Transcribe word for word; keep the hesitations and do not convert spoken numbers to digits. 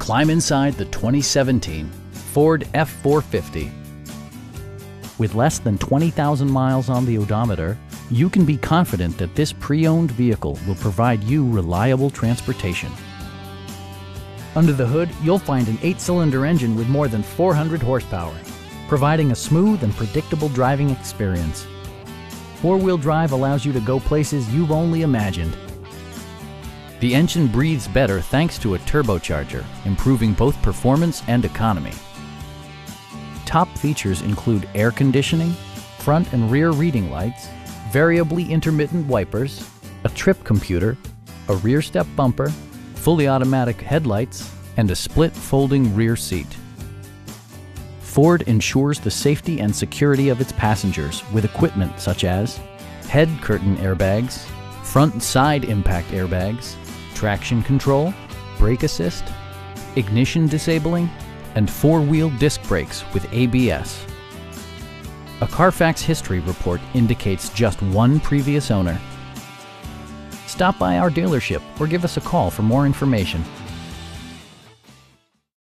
Climb inside the twenty seventeen Ford F four fifty. With less than twenty thousand miles on the odometer, you can be confident that this pre-owned vehicle will provide you reliable transportation. Under the hood, you'll find an eight-cylinder engine with more than four hundred horsepower, providing a smooth and predictable driving experience. Four-wheel drive allows you to go places you've only imagined. The engine breathes better thanks to a turbocharger, improving both performance and economy. Top features include air conditioning, front and rear reading lights, variably intermittent wipers, a trip computer, a rear step bumper, fully automatic headlights, and a split folding rear seat. Ford ensures the safety and security of its passengers with equipment such as head curtain airbags, front and side impact airbags, traction control, brake assist, ignition disabling, and four-wheel disc brakes with A B S. A Carfax history report indicates just one previous owner. Stop by our dealership or give us a call for more information.